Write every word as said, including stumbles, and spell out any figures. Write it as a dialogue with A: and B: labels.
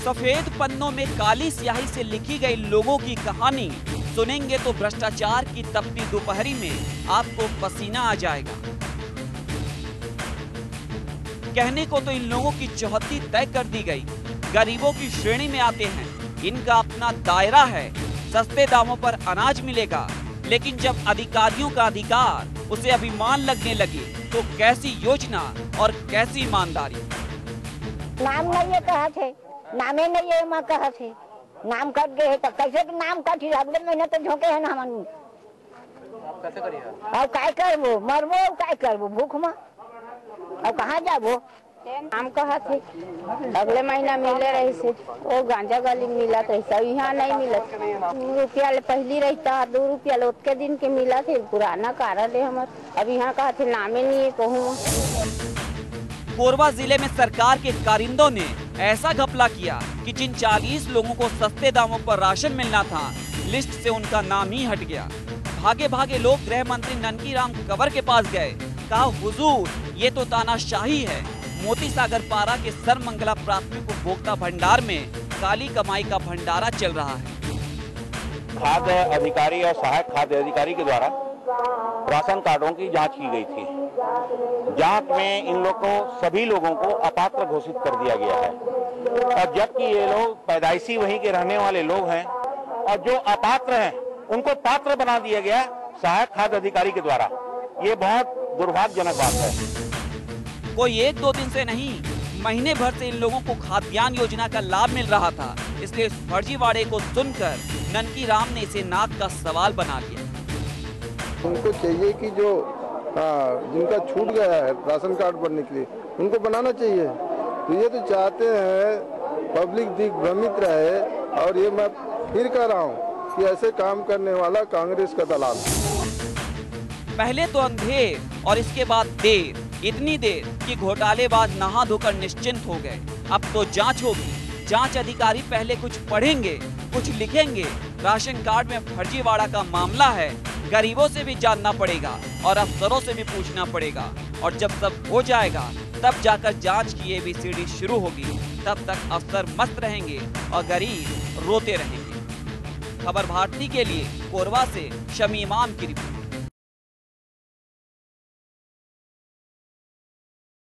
A: सफेद पन्नों में काली स्याही से लिखी गई लोगों की कहानी सुनेंगे तो भ्रष्टाचार की तपती दोपहरी में आपको पसीना आ जाएगा। कहने को तो इन लोगों की चौहद्दी तय कर दी गई, गरीबों की श्रेणी में आते हैं, इनका अपना दायरा है, सस्ते दामों पर अनाज मिलेगा। लेकिन जब अधिकारियों का अधिकार उसे अभिमान लगने लगे तो कैसी योजना और कैसी ईमानदारी।
B: नाम नहीं है कहा थे, नामे नहीं है माँ कहा थे, नाम कट गए तो कैसे तो नाम कटी अगले महीने तो झोंके है ना हम
C: कैसे करिए
B: अब काय करबो मरबो काय करबो भूख में अब कहाँ जाबो।
D: नाम कहा थे अगले महीना मिले रही से वो गांजा गली मिला था, यहाँ नहीं मिला। दो रुपया ले पहली रहता दो रुपया ले उतके दिन के मिला थे, पुराना कारण है हमारे। अब यहाँ कहा थे नामे नहीं है कहूँ।
A: कोरबा जिले में सरकार के कारिंदों ने ऐसा घपला किया कि जिन चालीस लोगों को सस्ते दामों पर राशन मिलना था, लिस्ट से उनका नाम ही हट गया। भागे भागे लोग गृह मंत्री ननकी राम कंवर के पास गए, कहा हुजूर ये तो तानाशाही है। मोती सागर पारा के सरमंगला प्राथमिक उपभोक्ता भंडार में काली कमाई का भंडारा चल रहा है।
E: खाद्य अधिकारी और सहायक खाद्य अधिकारी के द्वारा राशन कार्डों की जांच की गई थी। जांच में इन लोगों को सभी लोगों को अपात्र घोषित कर दिया गया है, और जबकि ये लोग पैदाइशी वहीं के रहने वाले लोग हैं, और जो अपात्र हैं उनको पात्र बना दिया गया सहायक खाद्य अधिकारी के द्वारा। ये बहुत दुर्भाग्यजनक बात है।
A: कोई एक दो दिन से नहीं, महीने भर से इन लोगों को खाद्यान्न योजना का लाभ मिल रहा था। इसलिए इस फर्जीवाड़े को सुनकर ननकी राम ने इसे नाक का सवाल बना लिया।
F: उनको चाहिए कि जो हाँ, जिनका छूट गया है राशन कार्ड बनने के लिए उनको बनाना चाहिए। तो ये तो चाहते हैं पब्लिक दिग्भ्रमित रहे, और ये मैं फिर कह रहा हूँ कि ऐसे काम करने वाला कांग्रेस का दलाल।
A: पहले तो अंधेर और इसके बाद देर, इतनी देर कि घोटालेबाज नहा धोकर निश्चिंत हो गए। अब तो जांच होगी। जांच अधिकारी पहले कुछ पढ़ेंगे, कुछ लिखेंगे। राशन कार्ड में फर्जीवाड़ा का मामला है, गरीबों से भी जानना पड़ेगा और अफसरों से भी पूछना पड़ेगा। और जब सब हो जाएगा तब जाकर जांच की एबीसीडी शुरू होगी। तब तक अफसर मस्त रहेंगे और गरीब रोते रहेंगे। खबर भारती के लिए कोरबा से शमी इमाम की रिपोर्ट।